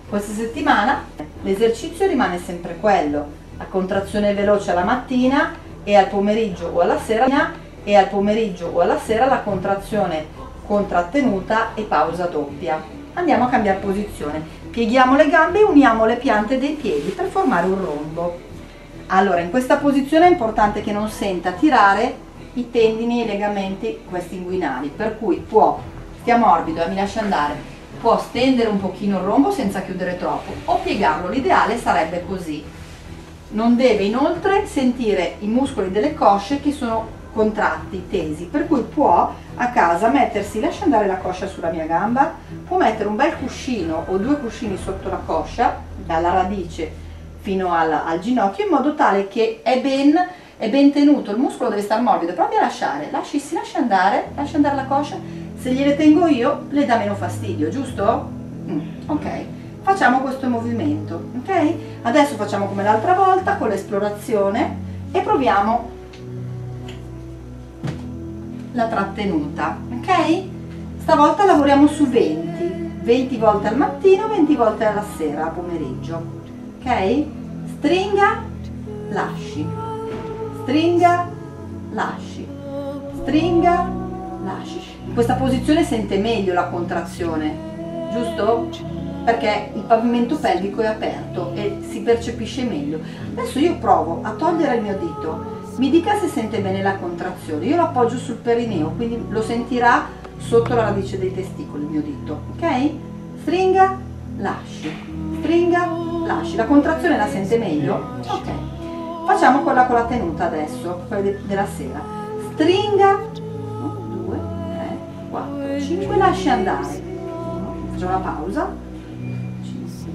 Questa settimana l'esercizio rimane sempre quello, la contrazione veloce alla mattina e al pomeriggio o alla sera, la contrazione contrattenuta e pausa doppia. Andiamo a cambiare posizione, pieghiamo le gambe e uniamo le piante dei piedi per formare un rombo. Allora, in questa posizione è importante che non senta tirare i tendini e i legamenti questi inguinali, per cui può, stia morbido e mi lascia andare, può stendere un pochino il rombo senza chiudere troppo o piegarlo, l'ideale sarebbe così. Non deve inoltre sentire i muscoli delle cosce che sono contratti, tesi, per cui può a casa mettersi, lascia andare la coscia sulla mia gamba, può mettere un bel cuscino o 2 cuscini sotto la coscia, dalla radice fino al ginocchio, in modo tale che è ben tenuto, il muscolo deve stare morbido, provi a lasciare, lascia andare la coscia. Se gliele tengo io, le dà meno fastidio, giusto? Ok, facciamo questo movimento, ok? Adesso facciamo come l'altra volta con l'esplorazione e proviamo la trattenuta, ok? Stavolta lavoriamo su 20 volte al mattino, 20 volte alla sera, a pomeriggio, ok? Stringa, lasci, stringa, lasci, stringa, lasci. In questa posizione sente meglio la contrazione, giusto? Perché il pavimento pelvico è aperto e si percepisce meglio. Adesso io provo a togliere il mio dito, mi dica se sente bene la contrazione. Io lo appoggio sul perineo, quindi lo sentirà sotto la radice dei testicoli il mio dito, ok? Stringa, lasci, stringa, lasci. La contrazione la sente meglio? Ok. Facciamo quella con la tenuta adesso, quella della sera. Stringa, 5, lasci andare, facciamo una pausa, 5, 6,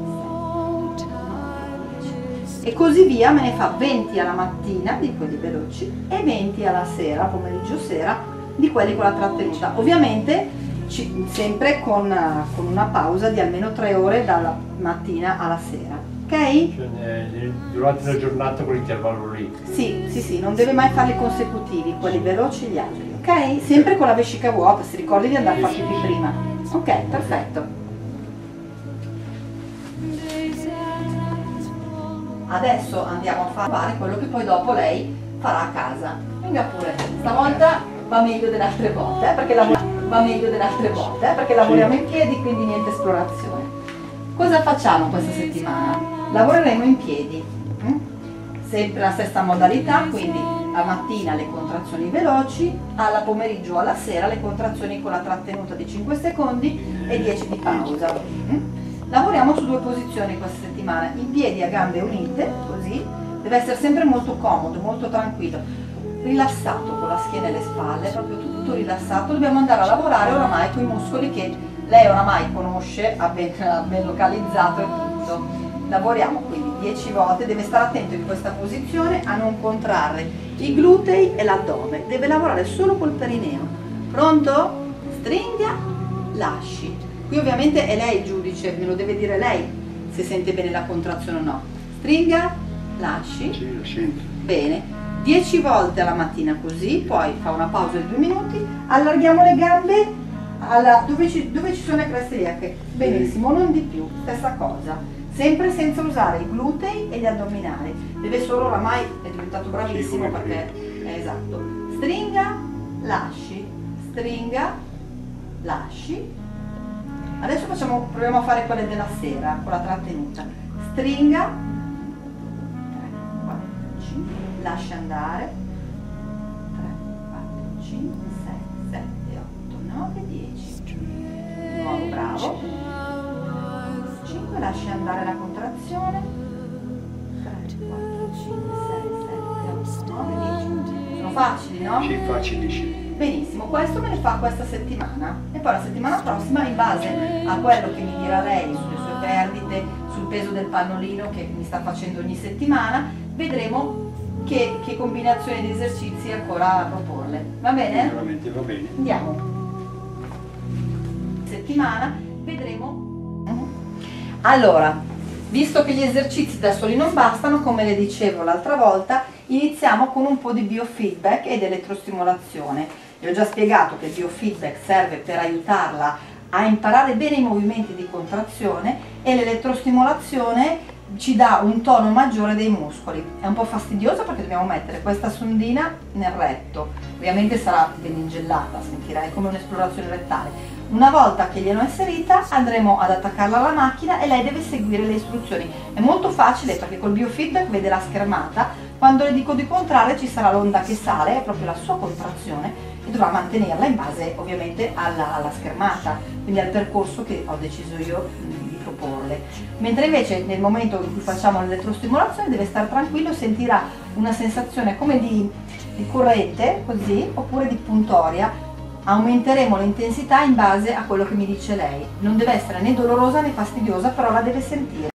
7, e così via, me ne fa 20 alla mattina di quelli veloci e 20 alla sera, pomeriggio sera, di quelli con la trattenuta, ovviamente sempre con una pausa di almeno 3 ore dalla mattina alla sera, ok? Cioè, durante la giornata con l'intervallo lì? Sì, non deve mai farli consecutivi, quelli veloci e gli altri. Ok? Sempre con la vescica vuota, si ricordi di andare a fare pipì prima. Ok, perfetto. Adesso andiamo a fare quello che poi dopo lei farà a casa. Venga pure, stavolta va meglio delle altre volte, perché lavoriamo in piedi, quindi niente esplorazione. Cosa facciamo questa settimana? Lavoreremo in piedi. Sempre la stessa modalità, quindi a mattina le contrazioni veloci, alla pomeriggio o alla sera le contrazioni con la trattenuta di 5 secondi e 10 di pausa. Lavoriamo su 2 posizioni questa settimana, in piedi a gambe unite, così, deve essere sempre molto comodo, molto tranquillo, rilassato con la schiena e le spalle, proprio tutto rilassato. Dobbiamo andare a lavorare oramai con i muscoli che lei oramai conosce, ha ben localizzato e tutto. Lavoriamo quindi 10 volte, deve stare attento in questa posizione a non contrarre i glutei e l'addome, deve lavorare solo col perineo. Pronto? Stringa, lasci. Qui ovviamente è lei il giudice, me lo deve dire lei se sente bene la contrazione o no. Stringa, lasci. Sì, lo sento. Bene, 10 volte alla mattina così, poi fa una pausa di 2 minuti, allarghiamo le gambe dove ci sono le creste iliache. Benissimo, non di più, stessa cosa. Sempre senza usare i glutei e gli addominali, deve solo, oramai è diventato bravissimo perché è esatto. Stringa, lasci, stringa, lasci. Adesso proviamo a fare quelle della sera con la trattenuta. Stringa, 3, 4, 5, lascia andare, 3, 4, 5, 6, 7, 8, 9, 10. Di nuovo, bravo. Lasci andare la contrazione, 3, 4, 5, 6, 7, 8, 9, 10. Sono facili, no? Sì, facilissimo. Benissimo, questo me ne fa questa settimana e poi la settimana prossima, in base a quello che mi dirà lei sulle sue perdite, sul peso del pannolino che mi sta facendo ogni settimana, vedremo che combinazioni di esercizi ancora proporle. Va bene? Veramente va bene. Andiamo. Settimana vedremo. Allora, visto che gli esercizi da soli non bastano, come le dicevo l'altra volta, iniziamo con un po' di biofeedback ed elettrostimolazione. Le ho già spiegato che il biofeedback serve per aiutarla a imparare bene i movimenti di contrazione e l'elettrostimolazione ci dà un tono maggiore dei muscoli. È un po' fastidioso perché dobbiamo mettere questa sondina nel retto, ovviamente sarà ben ingellata, sentirai come un'esplorazione rettale. Una volta che gliel'ho inserita andremo ad attaccarla alla macchina e lei deve seguire le istruzioni. È molto facile perché col biofeedback vede la schermata, quando le dico di contrarre ci sarà l'onda che sale, è proprio la sua contrazione e dovrà mantenerla in base ovviamente alla schermata, quindi al percorso che ho deciso io di proporle. Mentre invece nel momento in cui facciamo l'elettrostimolazione deve stare tranquillo, sentirà una sensazione come di corrente, così, oppure di puntoria. Aumenteremo l'intensità in base a quello che mi dice lei. Non deve essere né dolorosa né fastidiosa, però la deve sentire.